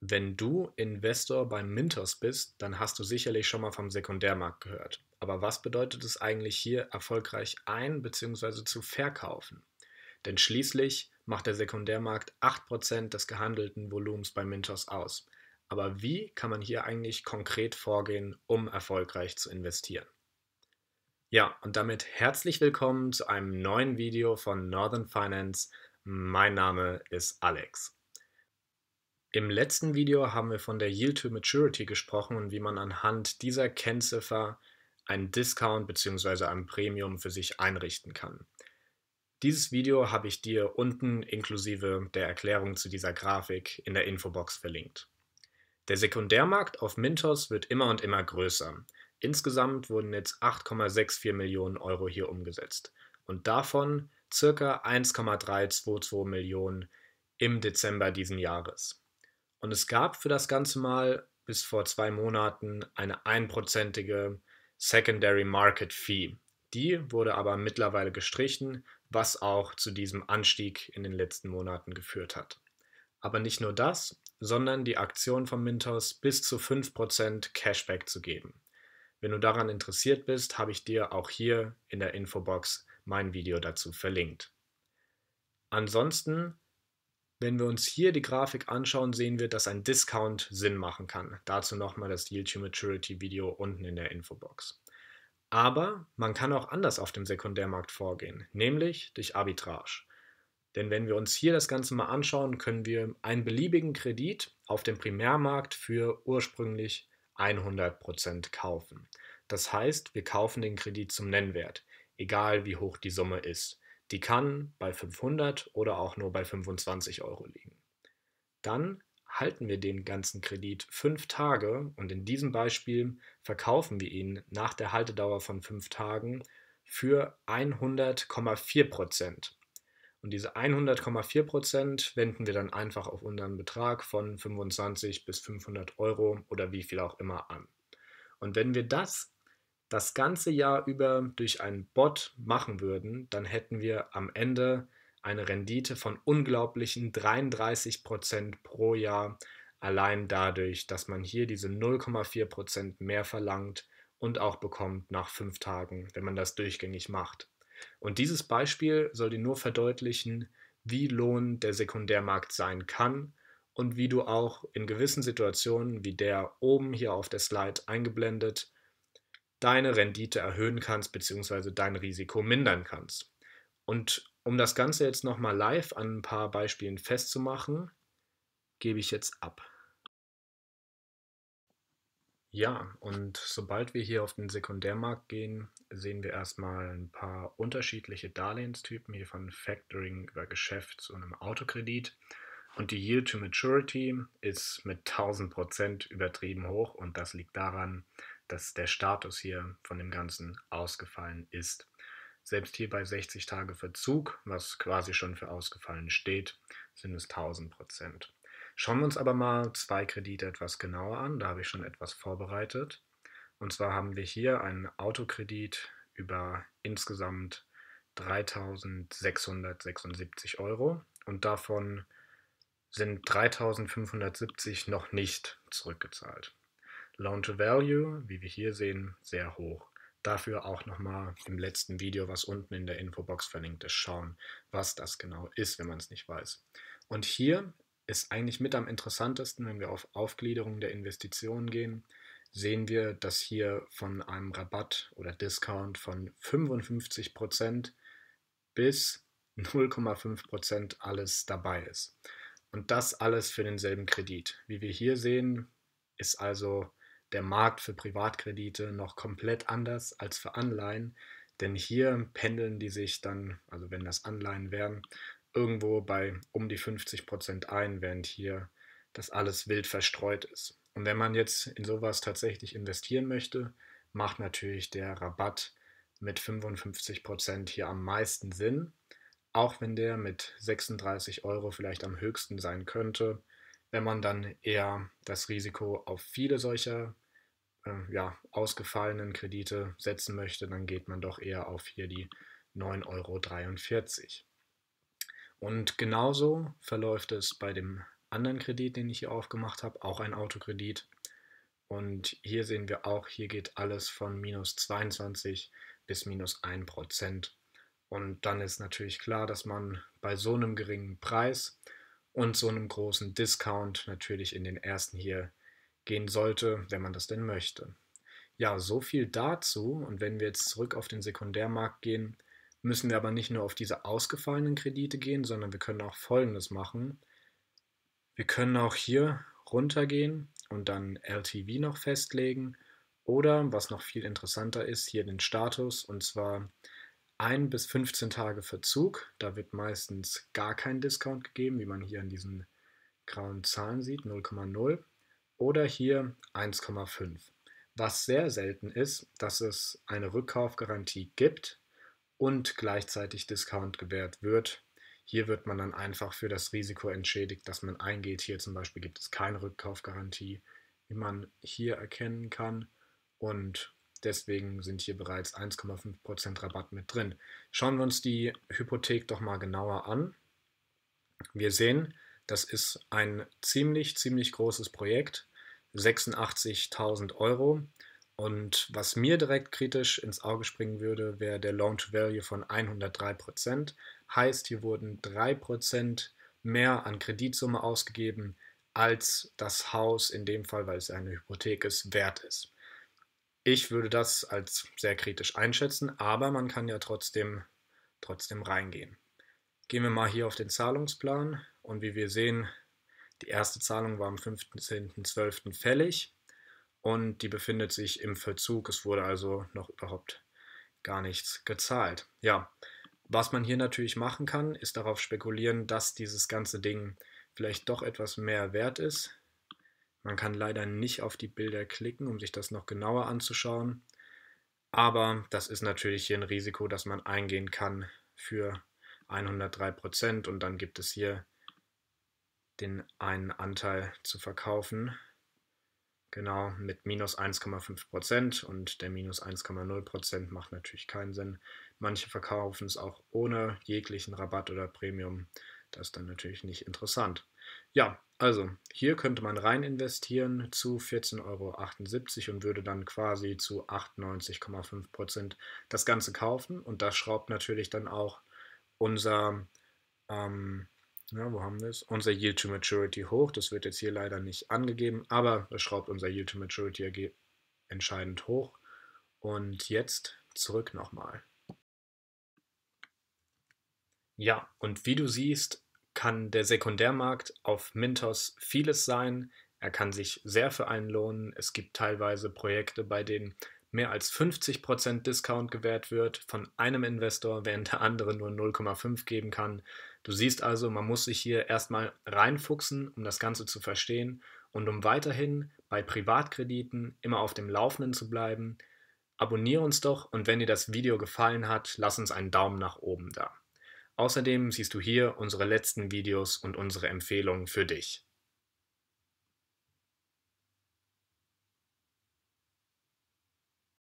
Wenn du Investor beim Mintos bist, dann hast du sicherlich schon mal vom Sekundärmarkt gehört. Aber was bedeutet es eigentlich hier, erfolgreich ein- bzw. zu verkaufen? Denn schließlich macht der Sekundärmarkt 8% des gehandelten Volumens bei Mintos aus. Aber wie kann man hier eigentlich konkret vorgehen, um erfolgreich zu investieren? Ja, und damit herzlich willkommen zu einem neuen Video von Northern Finance. Mein Name ist Alex. Im letzten Video haben wir von der Yield to Maturity gesprochen und wie man anhand dieser Kennziffer einen Discount bzw. ein Premium für sich einrichten kann. Dieses Video habe ich dir unten inklusive der Erklärung zu dieser Grafik in der Infobox verlinkt. Der Sekundärmarkt auf Mintos wird immer und immer größer. Insgesamt wurden jetzt 8,64 Millionen Euro hier umgesetzt und davon ca. 1,322 Millionen im Dezember diesen Jahres. Und es gab für das Ganze mal bis vor 2 Monaten eine einprozentige Secondary Market Fee. Die wurde aber mittlerweile gestrichen, was auch zu diesem Anstieg in den letzten Monaten geführt hat. Aber nicht nur das, sondern die Aktion von Mintos bis zu 5% Cashback zu geben. Wenn du daran interessiert bist, habe ich dir auch hier in der Infobox mein Video dazu verlinkt. Ansonsten, wenn wir uns hier die Grafik anschauen, sehen wir, dass ein Discount Sinn machen kann. Dazu nochmal das Yield to Maturity Video unten in der Infobox. Aber man kann auch anders auf dem Sekundärmarkt vorgehen, nämlich durch Arbitrage. Denn wenn wir uns hier das Ganze mal anschauen, können wir einen beliebigen Kredit auf dem Primärmarkt für ursprünglich 100% kaufen. Das heißt, wir kaufen den Kredit zum Nennwert, egal wie hoch die Summe ist. Die kann bei 500 oder auch nur bei 25 Euro liegen. Dann halten wir den ganzen Kredit 5 Tage und in diesem Beispiel verkaufen wir ihn nach der Haltedauer von 5 Tagen für 100,4%. Und diese 100,4% wenden wir dann einfach auf unseren Betrag von 25 bis 500 Euro oder wie viel auch immer an. Und wenn wir das ganze Jahr über durch einen Bot machen würden, dann hätten wir am Ende eine Rendite von unglaublichen 33% pro Jahr, allein dadurch, dass man hier diese 0,4% mehr verlangt und auch bekommt nach 5 Tagen, wenn man das durchgängig macht. Und dieses Beispiel soll dir nur verdeutlichen, wie lohnend der Sekundärmarkt sein kann und wie du auch in gewissen Situationen, wie der oben hier auf der Slide eingeblendet, deine Rendite erhöhen kannst bzw. dein Risiko mindern kannst. Und um das Ganze jetzt nochmal live an ein paar Beispielen festzumachen, gebe ich jetzt ab. Ja, und sobald wir hier auf den Sekundärmarkt gehen, sehen wir erstmal ein paar unterschiedliche Darlehenstypen, hier von Factoring über Geschäft zu einem Autokredit. Und die Yield to Maturity ist mit 1000% übertrieben hoch und das liegt daran, dass der Status hier von dem Ganzen ausgefallen ist. Selbst hier bei 60 Tage Verzug, was quasi schon für ausgefallen steht, sind es 1000%. Schauen wir uns aber mal zwei Kredite etwas genauer an. Da habe ich schon etwas vorbereitet. Und zwar haben wir hier einen Autokredit über insgesamt 3.676 Euro und davon sind 3.570 noch nicht zurückgezahlt. Loan to Value, wie wir hier sehen, sehr hoch. Dafür auch nochmal im letzten Video, was unten in der Infobox verlinkt ist, schauen, was das genau ist, wenn man es nicht weiß. Und hier ist eigentlich mit am interessantesten, wenn wir auf Aufgliederung der Investitionen gehen, sehen wir, dass hier von einem Rabatt oder Discount von 55% bis 0,5% alles dabei ist. Und das alles für denselben Kredit. Wie wir hier sehen, ist also der Markt für Privatkredite noch komplett anders als für Anleihen, denn hier pendeln die sich dann, also wenn das Anleihen wären, irgendwo bei um die 50% ein, während hier das alles wild verstreut ist. Und wenn man jetzt in sowas tatsächlich investieren möchte, macht natürlich der Rabatt mit 55% hier am meisten Sinn, auch wenn der mit 36 Euro vielleicht am höchsten sein könnte. Wenn man dann eher das Risiko auf viele solcher ja, ausgefallenen Kredite setzen möchte, dann geht man doch eher auf hier die 9,43 Euro. Und genauso verläuft es bei dem anderen Kredit, den ich hier aufgemacht habe, auch ein Autokredit. Und hier sehen wir auch, hier geht alles von minus 22 bis minus 1%. Und dann ist natürlich klar, dass man bei so einem geringen Preis und so einem großen Discount natürlich in den ersten hier gehen sollte, wenn man das denn möchte. Ja, so viel dazu. Und wenn wir jetzt zurück auf den Sekundärmarkt gehen, müssen wir aber nicht nur auf diese ausgefallenen Kredite gehen, sondern wir können auch Folgendes machen. Wir können auch hier runtergehen und dann LTV noch festlegen oder, was noch viel interessanter ist, hier den Status, und zwar 1 bis 15 Tage Verzug. Da wird meistens gar kein Discount gegeben, wie man hier an diesen grauen Zahlen sieht, 0,0 oder hier 1,5. Was sehr selten ist, dass es eine Rückkaufgarantie gibt und gleichzeitig Discount gewährt wird. Hier wird man dann einfach für das Risiko entschädigt, das man eingeht. Hier zum Beispiel gibt es keine Rückkaufgarantie, wie man hier erkennen kann. Und deswegen sind hier bereits 1,5% Rabatt mit drin. Schauen wir uns die Hypothek doch mal genauer an. Wir sehen, das ist ein ziemlich großes Projekt, 86.000 Euro. Und was mir direkt kritisch ins Auge springen würde, wäre der Loan-to-Value von 103%. Heißt, hier wurden 3% mehr an Kreditsumme ausgegeben, als das Haus in dem Fall, weil es eine Hypothek ist, wert ist. Ich würde das als sehr kritisch einschätzen, aber man kann ja trotzdem reingehen. Gehen wir mal hier auf den Zahlungsplan und wie wir sehen, die erste Zahlung war am 15.12. fällig und die befindet sich im Verzug. Es wurde also noch überhaupt gar nichts gezahlt. Ja, was man hier natürlich machen kann, ist darauf spekulieren, dass dieses ganze Ding vielleicht doch etwas mehr wert ist. Man kann leider nicht auf die Bilder klicken, um sich das noch genauer anzuschauen. Aber das ist natürlich hier ein Risiko, das man eingehen kann für 103% und dann gibt es hier den einen Anteil zu verkaufen. Genau, mit minus 1,5% und der minus 1,0% macht natürlich keinen Sinn. Manche verkaufen es auch ohne jeglichen Rabatt oder Premium. Das ist dann natürlich nicht interessant. Ja, also hier könnte man rein investieren zu 14,78 € und würde dann quasi zu 98,5% das Ganze kaufen. Und das schraubt natürlich dann auch unser ja, wo haben wir es? Unser Yield to Maturity hoch. Das wird jetzt hier leider nicht angegeben, aber das schraubt unser Yield to Maturity entscheidend hoch. Und jetzt zurück nochmal. Ja, und wie du siehst, kann der Sekundärmarkt auf Mintos vieles sein. Er kann sich sehr für einen lohnen. Es gibt teilweise Projekte, bei denen mehr als 50% Discount gewährt wird von einem Investor, während der andere nur 0,5 geben kann. Du siehst also, man muss sich hier erstmal reinfuchsen, um das Ganze zu verstehen und um weiterhin bei Privatkrediten immer auf dem Laufenden zu bleiben. Abonniere uns doch und wenn dir das Video gefallen hat, lass uns einen Daumen nach oben da. Außerdem siehst du hier unsere letzten Videos und unsere Empfehlungen für dich.